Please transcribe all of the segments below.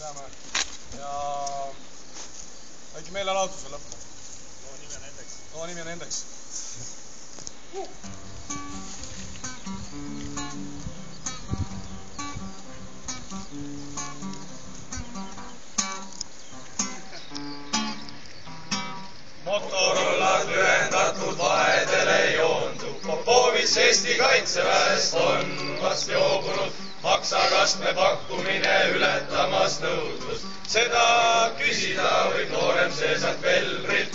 peame ja väike meelelahutus veel lõppu. loo nimi on Endeks. Motorollad lühendatud vaedele joondub. Popovic Eesti kaitseväest on vast joobunud. Maksakastme pakkumine ületamas nõudlust. Seda küsida võib noorem seesant Velbrilt.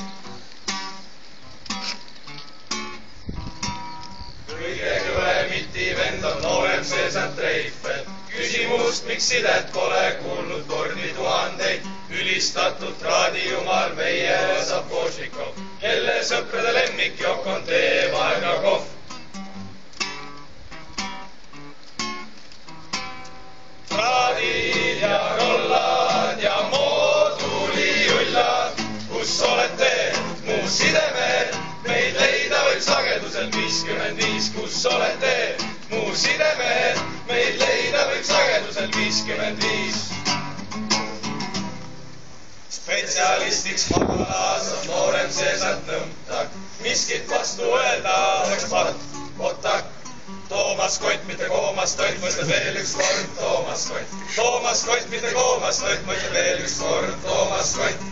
Kõige kõvemiti vend on noorem seesant Reifel. Küsimust, miks sidet pole kuulnud kordi tuhandeid. Ülistatud traadijumal meie Sapošnikov, kelle sõprade lemmikjokk on Teevaegakov. Traadid ja rollad ja moodulijullad, kus olete mu sidemed, meid leida võib sagedusel 55, kus olete mu sidemed, meid leida võib sagedusel 55. Spetsialistiks magalas on noorem seesant nõmtak, miskit vastu öelda oleks part, otak. Toomas Kott, mitte Koomas Tott, mõtleb veel üks kord, Toomas Kott. Toomas Kott, mitte Koomas Tott, mõtleb veel üks kord, Toomas Kott.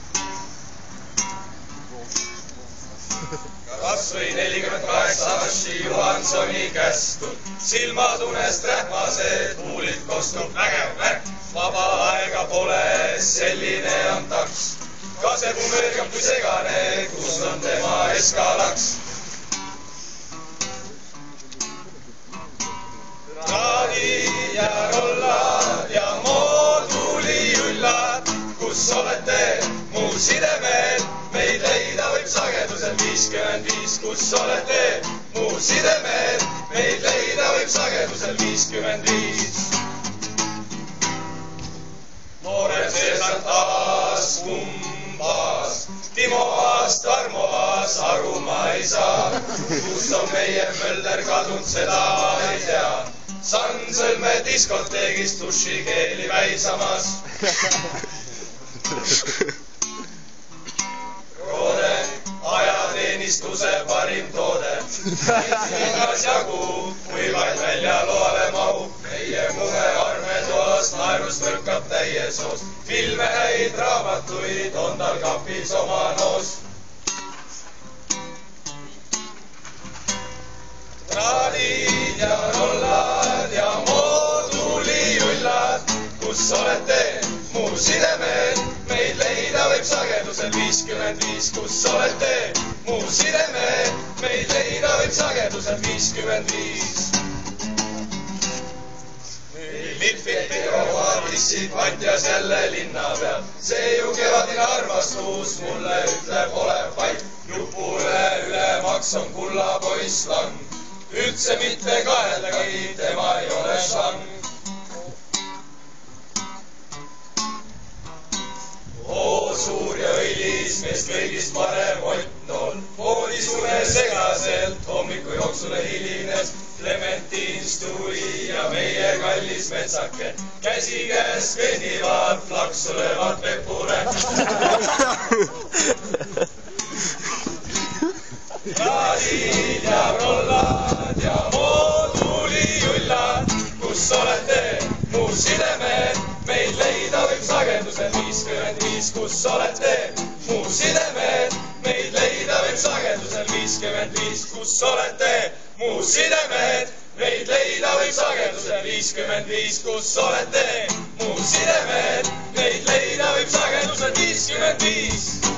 Kas või 48 Assi Johansoni kästud, silmad unest rähmased, huulid kostub vägev märk. Vaba aega pole, selline on taks. Kasepuu mörgab kui segane, kus on tema eskalaks. Traadid ja rollad ja moodulijullad, kus olete mu sidemed, meid leida võib sagedusel 55, kus olete mu sidemed, meid leida võib sagedusel 55. Noorem seesant Aas, Kumbas, Timoas, Tarmoas, aru ma ei saa, kus on meie Mölder kadunud, seda ei tea. Sansõlme diskoteegist dušikeeli väisamas. Roode, ajateenistuse parim toode. Hingas jagu, kui vaid väljaloale mahub. Meie muhe armetoast naerust võrkab täies oos. Filme häid raamatuid on tal kapis oma noos. Traadid ja rollad ja moodulijullad, kus olete mu sidemed, meid leida võib sagedusel 55, kus olete mu sidemed, meid leida võib sagedusel 55. Milfid pikromaadissid Matjas jälle linna peal, see ju kevadine armastus mulle ütleb olev vaid. Jupu ülemaks on kullapoiss lang, üldse mitte kaeldagi, tema ei ole šlang. Oo, suur ja õilis, meist kõigist parem Ottnool. Voodis une segaselt, hommiku jooksule hilines. Clementins tuli ja meie kallis metsake. Käsikäes kõnnivad, flaksu löövad pepure. Traadid ja rollad ja moodulijullad, kus olete mu sidemed, meid leida võib sagedusel 55, kus olete mu sidemed, meid leida võib sagedusel 55, kus olete mu sidemed, meid leida võib sagedusel 55, kus olete mu sidemed, meid leida võib sagedusel 55.